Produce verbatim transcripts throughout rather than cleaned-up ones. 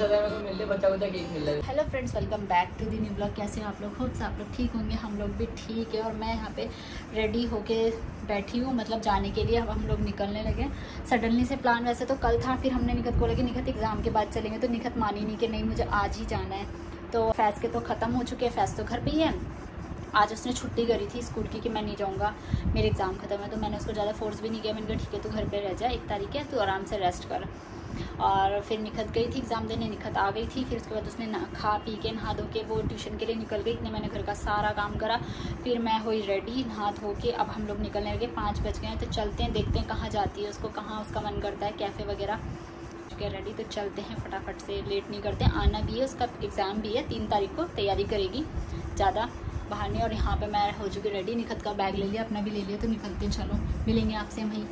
Hello friends, welcome back to the new blog. कैसे हैं आप लोग? होप्स आप लोग ठीक होंगे। हम लोग भी ठीक है और मैं यहाँ पे रेडी होके बैठी हूँ, मतलब जाने के लिए। अब हम लोग निकलने लगे सडनली से। प्लान वैसे तो कल था, फिर हमने निखत को लगे निखत एग्ज़ाम के बाद चलेंगे, तो निखत मानी नहीं कि नहीं मुझे आज ही जाना है। तो फैज़ के तो ख़त्म हो चुके हैं, फैज़ तो घर पर ही है। आज उसने छुट्टी करी थी स्कूल की कि मैं नहीं जाऊँगा, मेरे एग्ज़ाम ख़त्म है। तो मैंने उसको ज़्यादा फोर्स भी नहीं किया। मैंने कहा ठीक है तू घर पे रह जा, एक तारीख है, तू आराम से रेस्ट कर। और फिर निखत गई थी एग्ज़ाम देने, निखत आ गई थी। फिर उसके बाद उसने ना खा पी के नहा धो के वो ट्यूशन के लिए निकल गई। इतने मैंने घर का सारा काम करा, फिर मैं हुई रेडी नहा धो के। अब हम लोग निकलने लगे, पाँच बज गए हैं। तो चलते हैं, देखते हैं कहाँ जाती है, उसको कहाँ उसका मन करता है, कैफ़े वगैरह। चुके रेडी, तो चलते हैं फटाफट से, लेट नहीं करते। आना भी है, उसका एग्ज़ाम भी है, तीन तारीख को तैयारी करेगी, ज़्यादा बाहर नहीं। और यहाँ पे मैं हो चुकी रेडी, निखत का बैग ले लिया, अपना भी ले लिया। तो निकलते हैं, चलो मिलेंगे आपसे वहीं।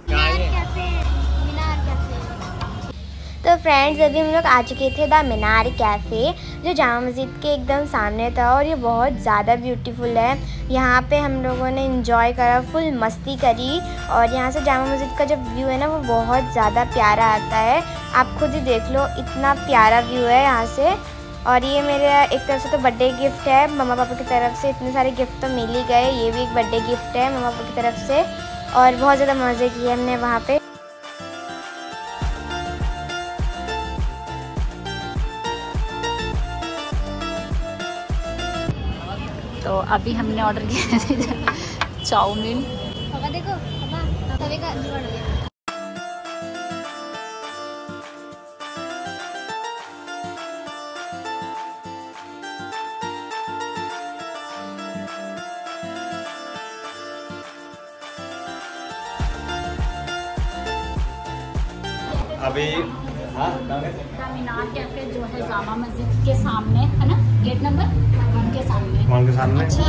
तो फ्रेंड्स, अभी हम लोग आ चुके थे द मीनार कैफ़े, जो जामा मस्जिद के एकदम सामने था। और ये बहुत ज़्यादा ब्यूटीफुल है। यहाँ पे हम लोगों ने इंजॉय करा, फुल मस्ती करी। और यहाँ से जामा मस्जिद का जो व्यू है ना, वो बहुत ज़्यादा प्यारा आता है। आप खुद ही देख लो, इतना प्यारा व्यू है यहाँ से। और ये मेरे एक तरफ से तो बर्थडे गिफ्ट है, मम्मा पापा की तरफ से इतने सारे गिफ्ट तो मिल ही गए। ये भी एक बर्थडे गिफ्ट है मम्मा पापा की तरफ से। और बहुत ज़्यादा मज़े किए हमने वहाँ पे। तो अभी हमने ऑर्डर किया था चाउमीन। पापा देखो, पापा तवे का जुगाड़ हो गया। अभी मीनार कैफे जो है जामा मस्जिद के सामने है ना, गेट नंबर वन के सामने। वन के सामने अच्छा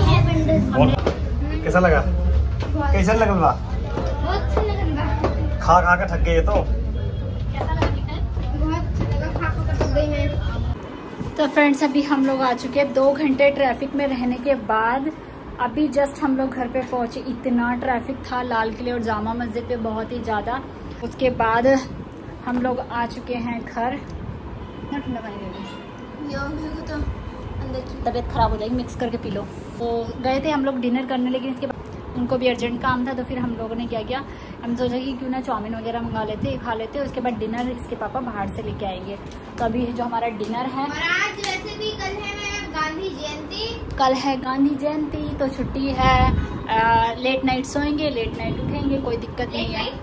है। कैसा लगा? कैसा लगा? बहुत अच्छा लगा। खा खा के थक गए तो। कैसा लगा? बहुत अच्छा लगा, खा खा कर थक गई मैं। तो फ्रेंड्स, अभी हम लोग आ चुके हैं दो घंटे ट्रैफिक में रहने के बाद। अभी जस्ट हम लोग घर पे पहुंचे। इतना ट्रैफिक था लाल किले और जामा मस्जिद पे, बहुत ही ज़्यादा। उसके बाद हम लोग आ चुके हैं घर। ठंडा पानी तो अंदर की तबीयत खराब हो जाएगी, मिक्स करके पी लो। तो गए थे हम लोग डिनर करने, लेकिन इसके बाद उनको भी अर्जेंट काम था। तो फिर हम लोगों ने क्या किया, हम सोचा कि क्यों ना चाउमीन वगैरह मंगा लेते, खा लेते। उसके बाद डिनर इसके पापा बाहर से लेके आएंगे। तो अभी जो हमारा डिनर है, और आज वैसे भी कल है गांधी जयंती। कल है गांधी जयंती, तो छुट्टी है। आ, लेट नाइट सोएंगे, लेट नाइट उठेंगे, कोई दिक्कत नहीं है।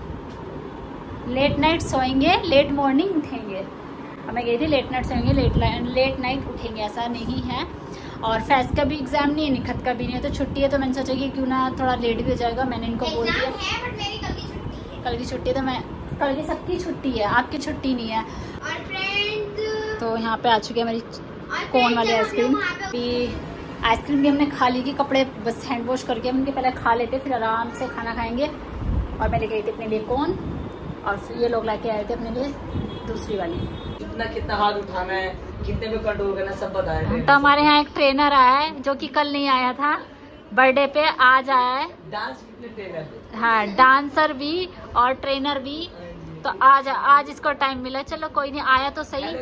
लेट नाइट सोएंगे, लेट मॉर्निंग उठेंगे। मैं गई थी लेट नाइट सोएंगे, लेट लेट नाइट उठेंगे, ऐसा नहीं है। और फैज़ का भी एग्जाम नहीं है, निखत का भी नहीं है, तो छुट्टी है। तो मैंने सोचा कि क्यों ना थोड़ा लेट भी हो जाएगा। मैंने इनको बोल दिया है, बट मेरी कल की छुट्टी है। कल की छुट्टी, तो मैं कल की सबकी छुट्टी है, आपकी छुट्टी नहीं है। और फ्रेंड्स, तो यहाँ पे आ चुकी है मेरी कोन वाली आइसक्रीम। भी आइसक्रीम भी हमने खा ली की, कपड़े बस हैंड वॉश करके हम इनके पहले खा लेते, फिर आराम से खाना खाएंगे। और मैं लेके आई थी अपने लिए कोन, और फिर ये लोग लाके आए थे अपने लिए दूसरी वाली। कितना कितना हाथ उठाना है, कितने में कंट्रोल करना, सब बताया। तो हमारे यहाँ एक ट्रेनर आया है जो कि कल नहीं आया था बर्थडे पे, आज आया है। डांस ट्रेनर, हाँ, डांसर भी और ट्रेनर भी। तो आज आज इसको टाइम मिला, चलो कोई नहीं, आया तो सही।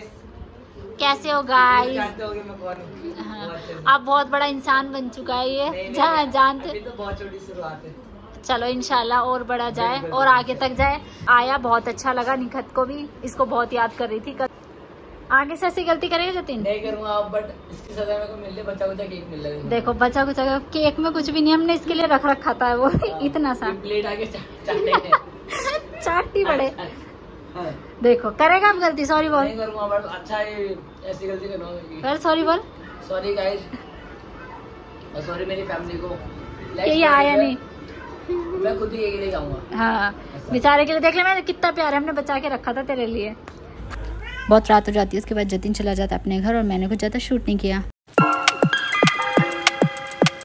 कैसे हो गाइस? हाँ, आप बहुत बड़ा इंसान बन चुका है ये, जहाँ जानते। तो बहुत छोटी शुरुआत है, चलो इंशाल्लाह और बड़ा जाए और आगे तक जाए। आया, बहुत अच्छा लगा। निखत को भी, इसको बहुत याद कर रही थी। आगे से ऐसी गलती करेगा जतिन? नहीं करूँगा, बट इसकी सजा मेरे को मिल रही, बच्चा बच्चा केक मिल रहा है। देखो बच्चा कुछ केक में कुछ भी नहीं, हमने इसके लिए रख रखा था वो इतना सा प्लेट आगे चाटते चाटी बड़े। देखो करेगा अब गलती, सॉरी बोल। नहीं करूँगा, बट अच्छा है, ऐसी गलती करूँगा। सॉरी बोल। सॉरी गाइस, और सॉरी मेरी फैमिली को। ये आया नहीं, मैं खुद ही एक ले जाऊंगा। हाँ, बेचारे के लिए देख ले, मैंने कितना प्यार हमने बचा के रखा था तेरे लिए। बहुत रात हो जाती है, उसके बाद जतिन चला जाता अपने घर और मैंने कुछ ज़्यादा शूट नहीं किया।